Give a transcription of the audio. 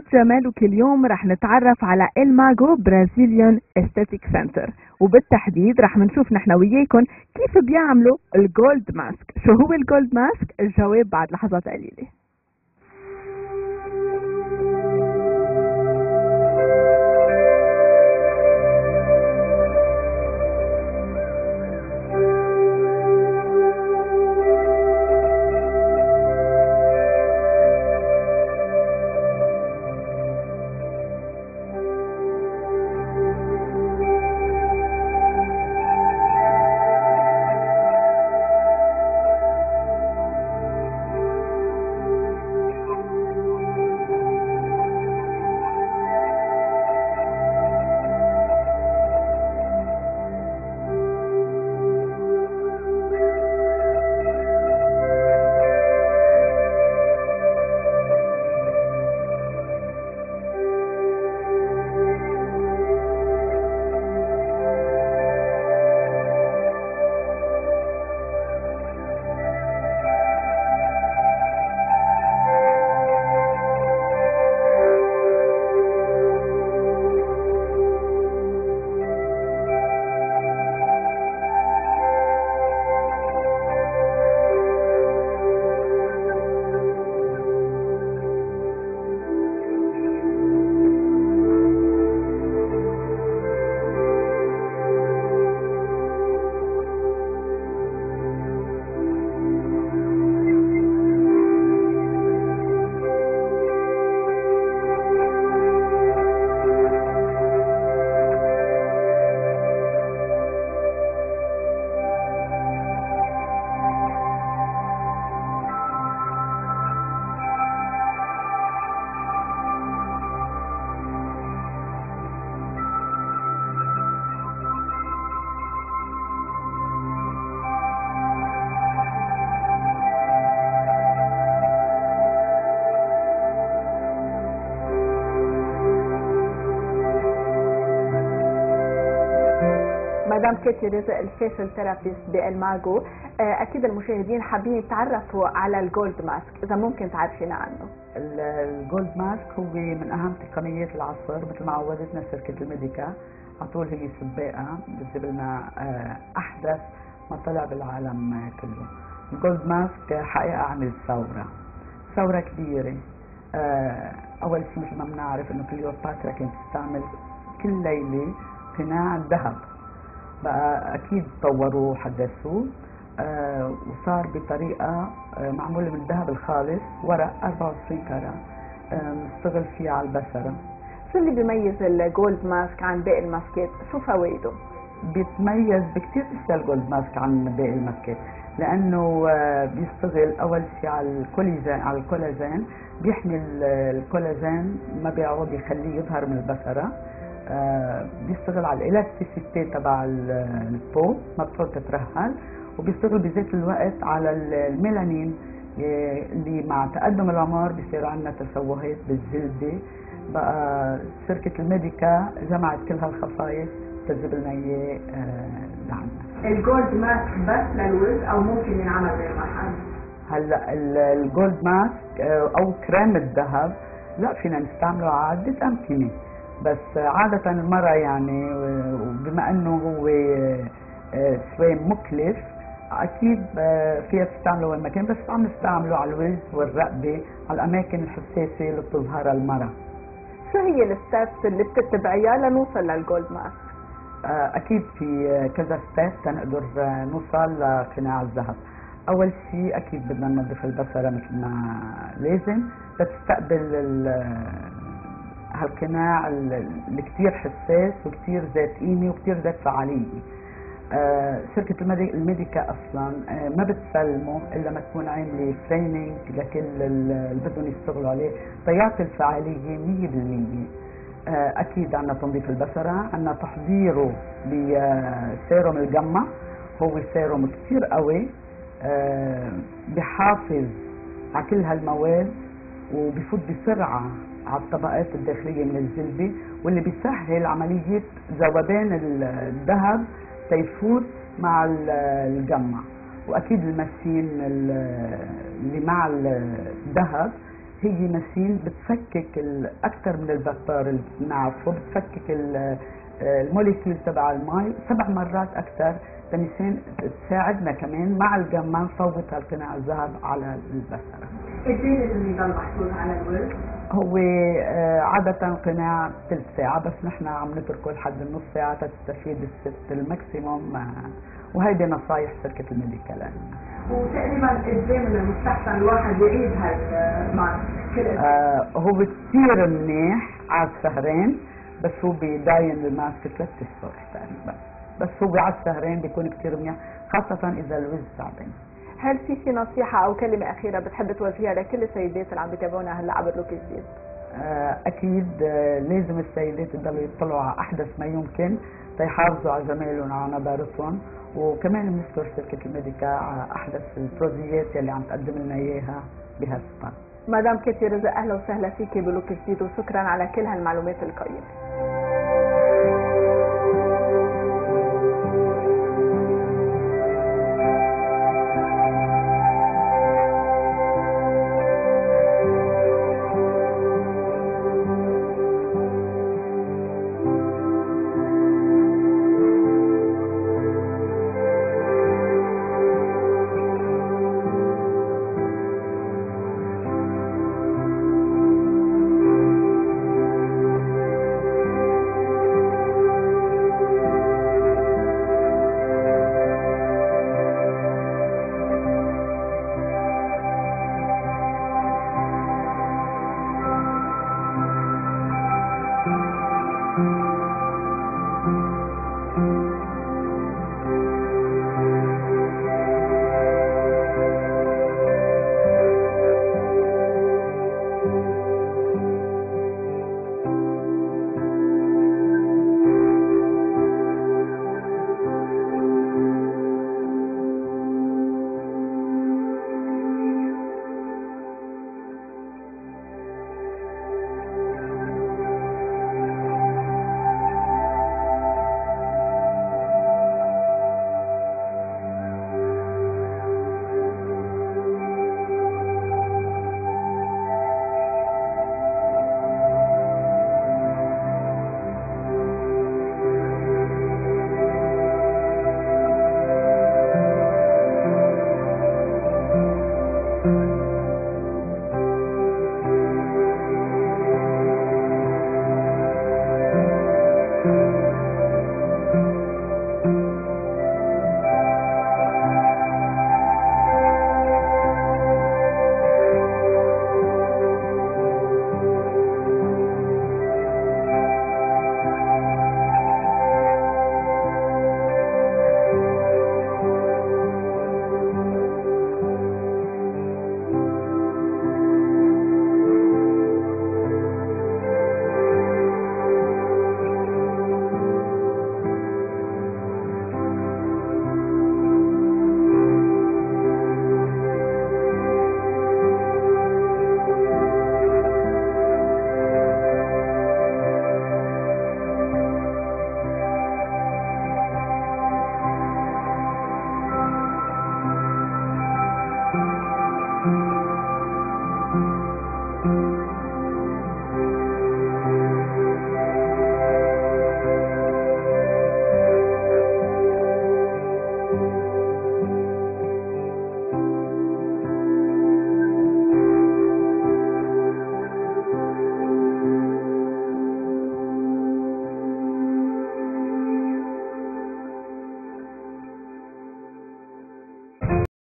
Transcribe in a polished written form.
جمال، وكل يوم رح نتعرف على الماغو برازيليان استاتيك سنتر، وبالتحديد رح نشوف نحن وياكم كيف بيعملوا الجولد ماسك. شو هو الجولد ماسك؟ الجواب بعد لحظات قليلة. مدام كيتي رزق الفيشل ثيرابيست بالماغو، اكيد المشاهدين حابين يتعرفوا على الجولد ماسك، اذا ممكن تعرفينا عنه. الجولد ماسك هو من اهم تقنيات العصر، مثل ما عودتنا شركه الميديكا على طول هي سباقه بتجيب لنا احدث ما طلع بالعالم كله. الجولد ماسك حقيقه عمل ثوره كبيره. اول شيء مثل ما بنعرف انه كليوباترا كانت تستعمل كل ليله قناع الذهب، بقى اكيد طوروه وحدثوه وصار بطريقه معموله من الذهب الخالص، ورق 24 كرة نشتغل فيه على البشره. شو اللي بيميز الجولد ماسك عن باقي الماسكات؟ شو فوائده؟ بيتميز بكثير اشياء الجولد ماسك عن باقي الماسكات، لانه بيشتغل اول شيء على الكولاجين، بيحمي الكولاجين ما بيعود يخليه يظهر من البشره. بيشتغل على الالاستيسيتي تبع البو، ما بتعود تترهل، وبيشتغل بذات الوقت على الميلانين اللي مع تقدم العمر بيصير عندنا تشوهات بالجلد. بقى شركة الميديكا جمعت كل هالخصائص تجيب لنا اياه لعنا. الجولد ماسك بس للوجه او ممكن ينعمل بالمحل؟ هلا الجولد ماسك او كريم الذهب لا، فينا نستعمله عدة أمكنة، بس عادة المرأة يعني وبما انه هو شوي مكلف اكيد فيها تستعمله وين ما كان، بس عم نستعمله على الوجه والرقبة، على الاماكن الحساسة اللي بتظهرها المرأة. شو هي الستبس اللي بتتبعيها لنوصل للجولد ماسك؟ اكيد في كذا ستيب تنقدر نوصل لقناع الذهب. اول شيء اكيد بدنا ننظف البشرة مثل ما لازم لتستقبل هالقناع اللي كثير حساس وكثير ذات قيمه وكثير ذات فعاليه. شركه الميديكا اصلا ما بتسلمه الا ما تكون عامله تريننج لكل اللي بدهم يشتغلوا عليه تيعطي الفعاليه 100%. اكيد عندنا تنظيف البشره، عندنا تحضيره بسيروم الجمع، هو سيروم كثير قوي بحافظ على كل هالمواد وبفوت بسرعه على الطبقات الداخليه من الجلد، واللي بيسهل عمليه ذوبان الذهب تيفوت مع الجمع. واكيد الماشين اللي مع الذهب هي ماشين بتفكك اكثر من الفابور اللي بنعرفه، بتفكك الموليكيول تبع المي 7 مرات اكثر، مشان تساعدنا كمان مع الجمع نفوت هالقناع الذهب على البسرة. قد ايه لازم يضل محطوط على الورد؟ هو عادة قناع ثلث ساعة، بس نحن عم نتركه لحد النص ساعة تستفيد الست الماكسيموم، وهيدي نصايح شركة الميديكال. وتقريبا قد ايه من المستحسن الواحد يعيد هاي هو كثير منيح على الشهرين، بس هو بيداين الماسك 3 اشهر تقريبا، بس هو على الشهرين بيكون كثير منيح، خاصة إذا الوجه تعبان. هل في نصيحة أو كلمة أخيرة بتحب توجهها لكل السيدات اللي عم بيتابعونا هلا عبر لوك جديد؟ أكيد لازم السيدات يضلوا يطلعوا على أحدث ما يمكن تيحافظوا على جمالهم وعلى نضارتهم، وكمان بنشكر شركة الميديكا على أحدث البروجيات اللي عم تقدم لنا إياها بهالسبا. مدام كيتي رزق، أهلا وسهلا فيكي بلوك جديد، وشكرا على كل هالمعلومات القيمة.